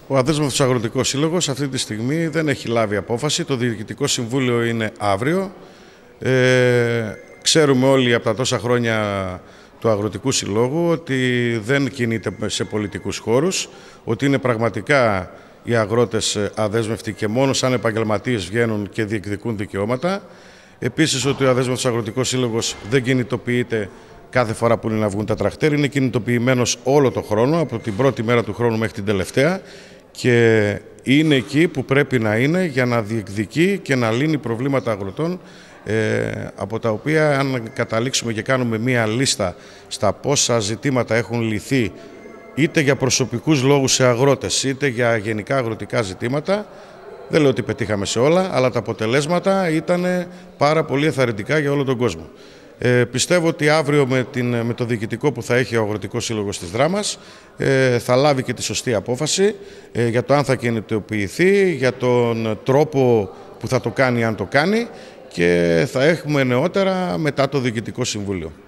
Ο Αδέσμευτος Αγροτικός Σύλλογος αυτή τη στιγμή δεν έχει λάβει απόφαση. Το Διοικητικό Συμβούλιο είναι αύριο. Ξέρουμε όλοι από τα τόσα χρόνια του Αγροτικού Συλλόγου ότι δεν κινείται σε πολιτικούς χώρους, ότι είναι πραγματικά οι αγρότες αδέσμευτοι και μόνο σαν επαγγελματίες βγαίνουν και διεκδικούν δικαιώματα. Επίσης ότι ο Αδέσμευτος Αγροτικός Σύλλογος δεν κινητοποιείται κάθε φορά που είναι να βγουν τα τρακτέρ, είναι κινητοποιημένος όλο το χρόνο, από την πρώτη μέρα του χρόνου μέχρι την τελευταία, και είναι εκεί που πρέπει να είναι για να διεκδικεί και να λύνει προβλήματα αγροτών, από τα οποία αν καταλήξουμε και κάνουμε μία λίστα στα πόσα ζητήματα έχουν λυθεί είτε για προσωπικούς λόγους σε αγρότες είτε για γενικά αγροτικά ζητήματα, δεν λέω ότι πετύχαμε σε όλα, αλλά τα αποτελέσματα ήταν πάρα πολύ ενθαρρυντικά για όλο τον κόσμο. Πιστεύω ότι αύριο με το διοικητικό που θα έχει ο Αγροτικός Σύλλογος της Δράμας θα λάβει και τη σωστή απόφαση για το αν θα κινητοποιηθεί, για τον τρόπο που θα το κάνει αν το κάνει, και θα έχουμε νεότερα μετά το Διοικητικό Συμβούλιο.